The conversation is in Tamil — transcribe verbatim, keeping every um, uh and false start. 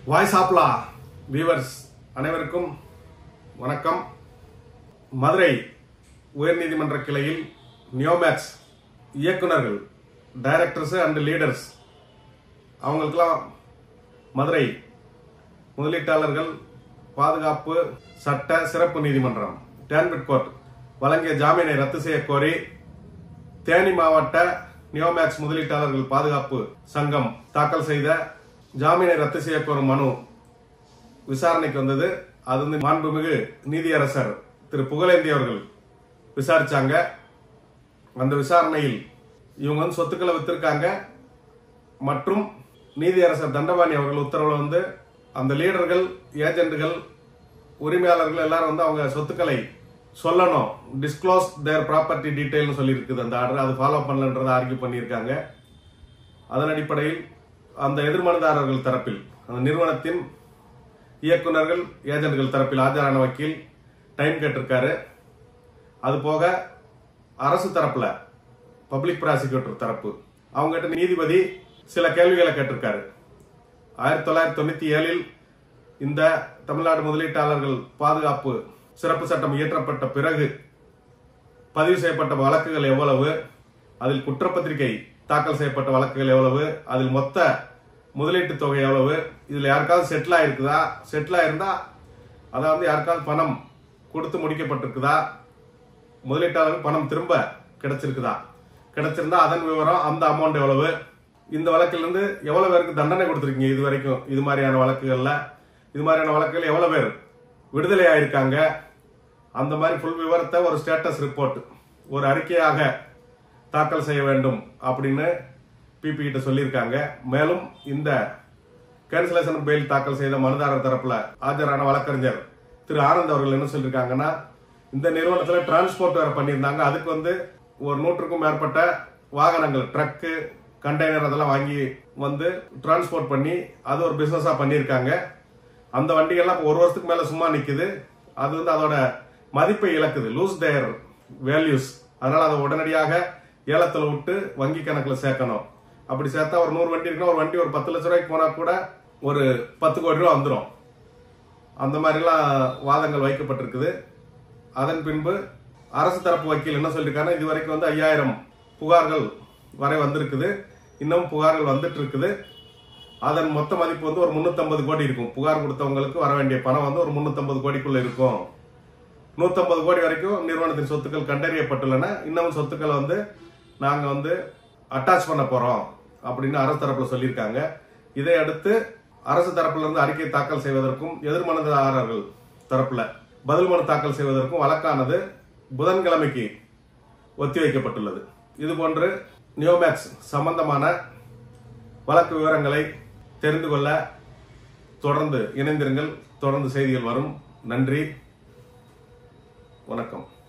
வாய்ஸ் ஆஃப் லா வியூவர்ஸ் அனைவருக்கும் வணக்கம். மதுரை உயர்நீதிமன்ற கிளையில் நியோமேக்ஸ் இயக்குநர்கள், டைரக்டர்ஸ் அண்ட் லீடர்ஸ் அவங்களுக்கெல்லாம் மதுரை முதலீட்டாளர்கள் பாதுகாப்பு சட்ட சிறப்பு நீதிமன்றம் டேன்பிட் கோர்ட் வழங்கிய ஜாமீனை ரத்து செய்ய கோரி தேனி மாவட்ட நியோமேக்ஸ் முதலீட்டாளர்கள் பாதுகாப்பு சங்கம் தாக்கல் செய்த ஜாமீனை ரத்து செய்ய கோரும் மனு விசாரணைக்கு வந்தது. அது வந்து மாண்புமிகு நீதியரசர் திரு புகழேந்தி அவர்கள் விசாரிச்சாங்க. அந்த விசாரணையில் இவங்க வந்து சொத்துக்களை வித்திருக்காங்க மற்றும் நீதியரசர் தண்டபாணி அவர்கள் உத்தரவுல வந்து அந்த லீடர்கள், ஏஜென்ட்கள், உரிமையாளர்கள் எல்லாரும் வந்து அவங்க சொத்துக்களை சொல்லணும், டிஸ்க்ளோஸ் தேர் ப்ராப்பர்ட்டி டீடைல்னு சொல்லி இருக்குது அந்த ஆர்டர். அது ஃபாலோ பண்ணலன்றதை ஆர்கியூ பண்ணியிருக்காங்க. அதன் அடிப்படையில் அந்த எதிர்மனுதாரர்கள் தரப்பில், அந்த நிறுவனத்தின் இயக்குநர்கள், ஏஜென்ட்கள் தரப்பில் ஆஜரான வக்கீல் டைம் கேட்டிருக்காரு. அது போக அரசு தரப்புல பப்ளிக் ப்ராசிக்யூட்டர் தரப்பு அவங்க கிட்ட நீதிபதி சில கேள்விகளை கேட்டிருக்காரு. ஆயிரத்தி தொள்ளாயிரத்தி தொண்ணூத்தி ஏழில் இந்த தமிழ்நாடு முதலீட்டாளர்கள் பாதுகாப்பு சிறப்பு சட்டம் இயற்றப்பட்ட பிறகு பதிவு செய்யப்பட்ட வழக்குகள் எவ்வளவு, அதில் குற்றப்பத்திரிகை தாக்கல் செய்யப்பட்ட வழக்குகள் எவ்வளவு, அதில் மொத்த முதலீட்டு தொகை எவ்வளவு, இதுல யாருக்காவது செட்டில் ஆயிருக்குதா, செட்டில் ஆயிருந்தா அதாவது யாருக்காவது பணம் கொடுத்து முடிக்கப்பட்டிருக்குதா, முதலீட்டாளர்கள் பணம் திரும்ப கிடைச்சிருக்குதா, கிடைச்சிருந்தா அதன் விவரம், அந்த அமௌண்ட் எவ்வளவு, இந்த வழக்கிலிருந்து எவ்வளவு பேருக்கு தண்டனை கொடுத்திருக்கீங்க இது வரைக்கும், இது மாதிரியான வழக்குகள்ல இது மாதிரியான வழக்குகள் எவ்வளவு பேர் விடுதலை ஆயிருக்காங்க, அந்த மாதிரி ஃபுல் விவரத்தை ஒரு ஸ்டேட்டஸ் ரிப்போர்ட், ஒரு அறிக்கையாக தாக்கல் செய்ய வேண்டும் அப்படின்னு பிபி கிட்ட சொல்லியிருக்காங்க. மேலும் இந்த கேன்சலேஷன் பெயில் தாக்கல் செய்த மனுதாரர் தரப்புல ஆஜரான வழக்கறிஞர் திரு ஆனந்த் அவர்கள் என்ன சொல்லியிருக்காங்கன்னா, இந்த நிறுவனத்தில் டிரான்ஸ்போர்ட் வேற பண்ணியிருந்தாங்க. அதுக்கு வந்து ஒரு நூற்றுக்கும் மேற்பட்ட வாகனங்கள், ட்ரக்கு, கண்டெய்னர் அதெல்லாம் வாங்கி வந்து டிரான்ஸ்போர்ட் பண்ணி அது ஒரு பிசினஸா பண்ணியிருக்காங்க. அந்த வண்டிகள்லாம் ஒரு வருஷத்துக்கு மேல சும்மா நிக்குது. அது வந்து அதோட மதிப்பை இழக்குது, லூஸ் தேர் வேல்யூஸ். அதனால அதை உடனடியாக ஏலத்தில் விட்டு வங்கி கணக்கில் சேர்க்கணும். அப்படி சேர்த்தா ஒரு நூறு வண்டி இருக்குன்னா ஒரு வண்டி ஒரு பத்து லட்ச ரூபாய்க்கு போனா கூட ஒரு பத்து கோடி ரூபா வந்துடும். அந்த மாதிரிலாம் வாதங்கள் வைக்கப்பட்டிருக்குது. அதன் பின்பு அரசு தரப்பு வக்கீல் என்ன சொல்லியிருக்காங்கன்னா, இது வரைக்கும் வந்து ஐயாயிரம் புகார்கள் வரை வந்திருக்குது, இன்னும் புகார்கள் வந்துட்டு இருக்குது. அதன் மொத்த மதிப்பு வந்து ஒரு முன்னூத்தி ஐம்பது கோடி இருக்கும். புகார் கொடுத்தவங்களுக்கு வர வேண்டிய பணம் வந்து ஒரு முன்னூத்தி ஐம்பது கோடிக்குள்ள இருக்கும். நூத்தி ஐம்பது கோடி வரைக்கும் நிறுவனத்தின் சொத்துக்கள் கண்டறியப்பட்டுள்ளன. இன்னும் சொத்துக்களை வந்து நாங்க வந்து அட்டாச் பண்ண போறோம் அப்படின்னு அரசு தரப்புல சொல்லியிருக்காங்க. இதை அடுத்து அரசு தரப்புல இருந்து அறிக்கை தாக்கல் செய்வதற்கும் எதிர்மனுதாரர்கள் தரப்புல பதில் மனு தாக்கல் செய்வதற்கும் வழக்கானது புதன்கிழமைக்கு ஒத்திவைக்கப்பட்டுள்ளது. இதுபோன்று நியோமேக்ஸ் சம்பந்தமான வழக்கு விவரங்களை தெரிந்து கொள்ள தொடர்ந்து இணைந்திருங்கள். தொடர்ந்து செய்திகள் வரும். நன்றி, வணக்கம்.